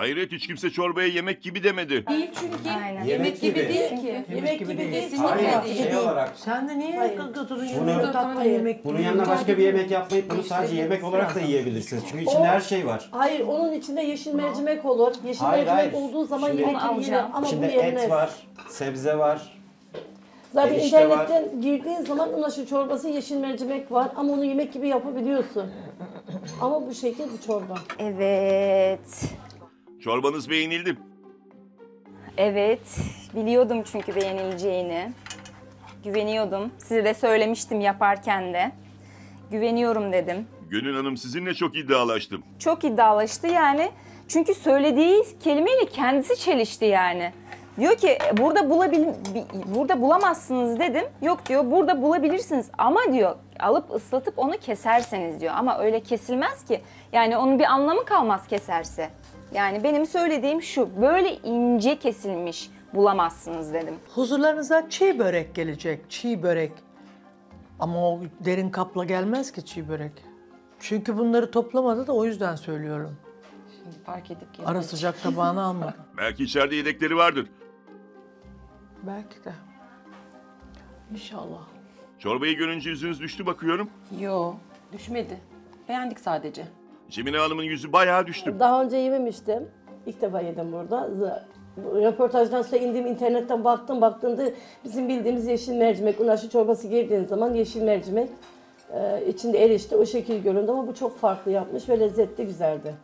Hayret, hiç kimse çorbaya yemek gibi demedi. Değil çünkü. Aynen. Yemek gibi değil ki. Yemek gibi değil. Kesinlikle Hayır, değil. Şey olarak Sen de niye götürün Bunu- yanına tatlı yemek bunun gibi? yanına başka bir yemek yapmayıp bunu sadece yemek olarak da yiyebilirsiniz. Çünkü içinde her şey var. Hayır, onun içinde yeşil mercimek olur. Yeşil Hayır, mercimek hayır. olduğu zaman Şimdi- yemek Onu yenir alacağım. ama bu İçinde yenmez. et var, sebze var. Zaten erişte var. internetten girdiğin zaman unaşı çorbası yeşil mercimek var ama onu yemek gibi yapabiliyorsun. Ama bu şekil bu çorba. Evet. Çorbanız beğenildi. Evet. Biliyordum çünkü beğenileceğini. Güveniyordum. Size de söylemiştim yaparken de. Güveniyorum dedim. Gönül Hanım, sizinle çok iddialaştım. Çok iddialaştı yani. Çünkü söylediği kelimeyle kendisi çelişti yani. Diyor ki burada bulamazsınız dedim. Yok diyor, burada bulabilirsiniz ama diyor alıp ıslatıp onu keserseniz diyor. Ama öyle kesilmez ki. Yani onun bir anlamı kalmaz keserse. Yani benim söylediğim şu, böyle ince kesilmiş bulamazsınız dedim. Huzurlarınıza çiğ börek gelecek, çiğ börek. Ama o derin kapla gelmez ki çiğ börek. Çünkü bunları toplamadı da o yüzden söylüyorum. Fark edip Ara sıcak tabağını almadı. Belki içeride yedekleri vardır. Belki de. İnşallah. Çorbayı görünce yüzünüz düştü bakıyorum. Yo, düşmedi. Beğendik sadece. Cemile Hanım'ın yüzü bayağı düştü. Daha önce yememiştim. İlk defa yedim burada. Röportajdan sonra indim internetten baktığımda bizim bildiğimiz yeşil mercimek, unaşı çorbası girdiğin zaman yeşil mercimek içinde erişte o şekil göründü ama bu çok farklı yapmış ve lezzetli güzeldi.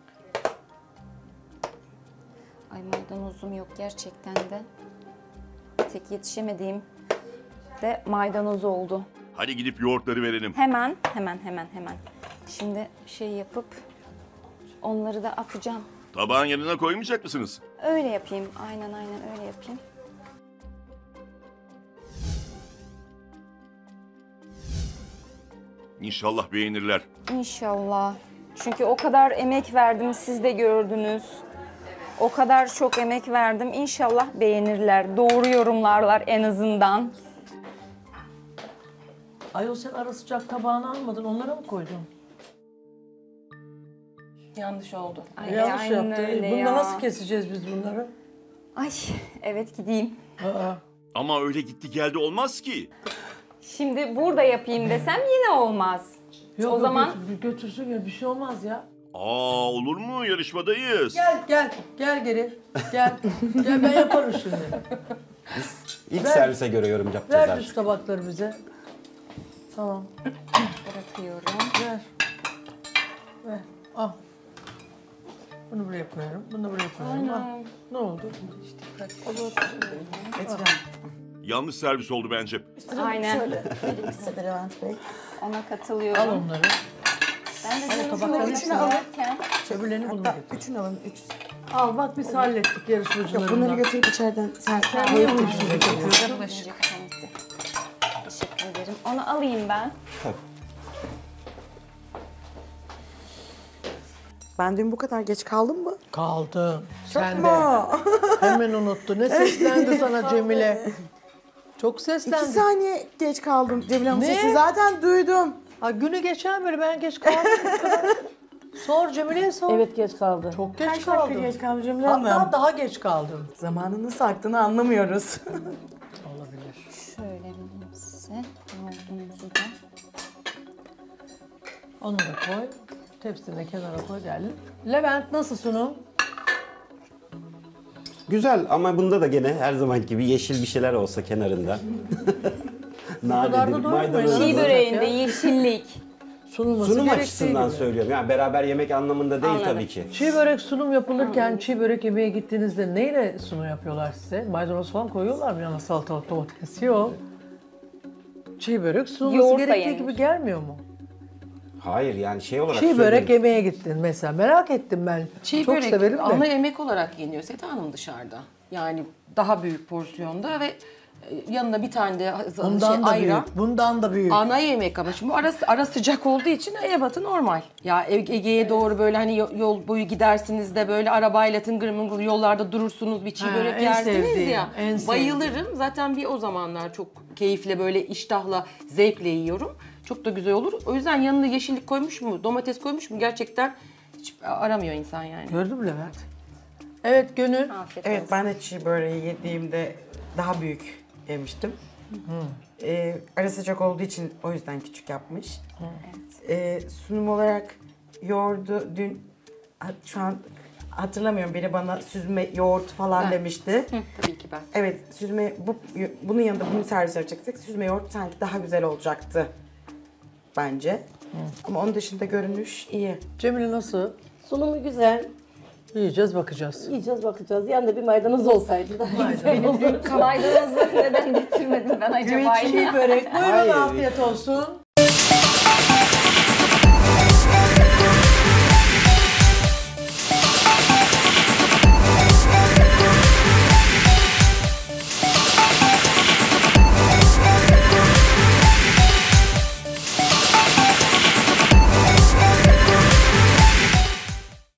Ay maydanozum yok gerçekten de. Tek yetişemediğim de maydanoz oldu. Hadi gidip yoğurtları verelim. Hemen. Şimdi şey yapıp onları da atacağım. Tabağın yanına koymayacak mısınız? Öyle yapayım. Aynen öyle yapayım. İnşallah beğenirler. İnşallah. Çünkü o kadar emek verdim, siz de gördünüz. O kadar çok emek verdim. İnşallah beğenirler. Doğru yorumlarlar en azından. Ayol sen ara sıcak tabağını almadın, onlara mı koydun? Yanlış oldu. Ay, Yanlış aynen yaptı. öyle Bunda ya. nasıl keseceğiz biz bunları? Ay evet gideyim. Aa. Ama öyle gitti geldi olmaz ki. Şimdi burada yapayım desem yine olmaz. Yok, O zaman götürsün ya, bir şey olmaz ya. Aa, olur mu? Yarışmadayız. Gel geri. Gel ben yaparım şimdi. İlk Ver. servise göre yorum yapacağız Ver artık. düz tabakları bize. Tamam. bırakıyorum. Ver. Al. Bunu buraya koyarım. Bunu buraya koyarım. Al. Ne oldu? Yanlış servis oldu bence. Aynen. Levent Bey. Ona Al katılıyorum. onları. Ben de diyorum tabakları ki içine alın. alırken Öbürlerini bunu Hatta getir. üçünü alın, üç. Al bak biz hallettik yarışmacılarımla. Bunları götürüp içeriden sen Niye huysuzluk yapıyorsun? önce gitti. Teşekkür ederim. Onu alayım ben. Ben dün bu kadar geç kaldım mı? Kaldı. Sen de. Yapma. Hemen unuttu. Ne seslendi sana Cemile? Çok 2 seslendi. saniye geç kaldım. Cemile Hanım Ne? sesini zaten duydum. Ha, günü geçen beri ben geç kaldım. Bu kadar. Sor Cemile'ye sor. Evet geç kaldı. Çok geç Kaç dakika kaldım. geç kaldım Cemile Hatta Hanım? daha geç kaldım. Zamanın nasıl aktığını anlamıyoruz. Olabilir. Şöyle vereyim size. Yoğurdumuzu da. Onu da koy. Tepsine kenara koy gelin. Levent nasıl sunum? Güzel ama bunda da gene her zaman gibi yeşil bir şeyler olsa kenarında. kadar da Nanedir, doymuyor. maydanoz. Çiğ Nasıl böreğinde ya? yeşillik. Sunulması Sunum gerektiği açısından gibi. söylüyorum. Yani beraber yemek anlamında değil Anladım. tabii ki. Çiğ börek sunum yapılırken çiğ börek yemeye gittiğinizde neyle sunum yapıyorlar size? Maydanoz falan koyuyorlar mı yanına, salatalık, domates? Yok. Çiğ börek sunulması Yoğurt da gerektiği yenir. gibi gelmiyor mu? Hayır yani şey olarak Çiğ börek söylüyorum. yemeye gittin mesela. Merak ettim ben. Çiğ Çok börek severim de. ana yemek olarak yeniyor Seda Hanım dışarıda. Yani daha büyük porsiyonda ve yanına bir tane de Bundan da ayran. büyük. Bundan da büyük. Ana yemek ama şimdi bu ara sıcak olduğu için ebatı normal. Ya Ege'ye doğru böyle hani yol boyu gidersiniz de böyle arabayla tıngır mıngır yollarda durursunuz bir çiğ Ha, börek en yersiniz sevdiğim, ya. en sevdiğim. Bayılırım. Zaten bir o zamanlar çok keyifle böyle iştahla zevkle yiyorum. Çok da güzel olur. O yüzden yanına yeşillik koymuş mu, domates koymuş mu gerçekten hiç aramıyor insan yani. Gördün mü Levent? Evet Gönül. Afiyet Evet olsun. ben de çiğ böreği yediğimde daha büyük yemiştim. Ara sıcak olduğu için o yüzden küçük yapmış. Sunum olarak yoğurdu dün şu an hatırlamıyorum, biri bana süzme yoğurt falan demişti. Tabii ki ben. Evet, süzme bunun yanında bunu servis edeceksek süzme yoğurt sanki daha güzel olacaktı bence. Ama onun dışında görünüş iyi. Cemile nasıl? Sunumu güzel. Yiyeceğiz bakacağız. Yiyeceğiz bakacağız. Yanında bir maydanoz olsaydı daha güzel olurdu. Maydanozu neden getirmedim ben acaba? Çiğ börek. Buyurun Hayır. afiyet olsun.